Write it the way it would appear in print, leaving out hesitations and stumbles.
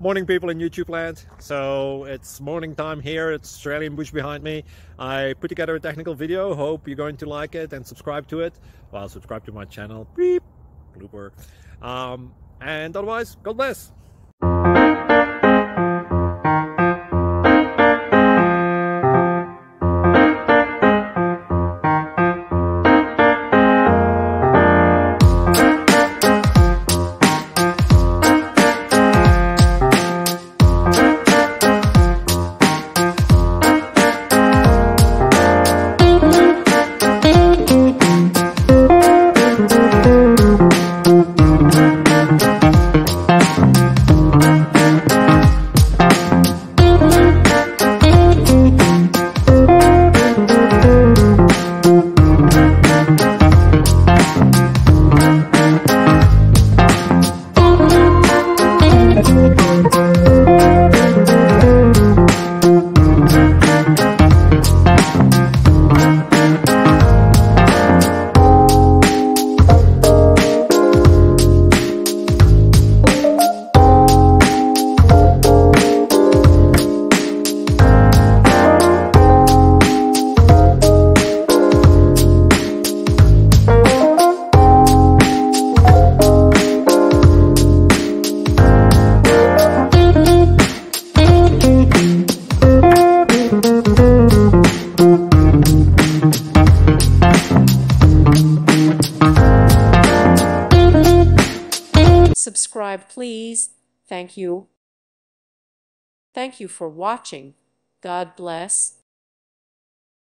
Morning, people in YouTube land. So it's morning time here. It's Australian bush behind me. I put together a technical video. Hope you're going to like it and subscribe to it. Well, subscribe to my channel. Beep. Blooper. And otherwise, God bless. Subscribe, please. Thank you. Thank you for watching. God bless.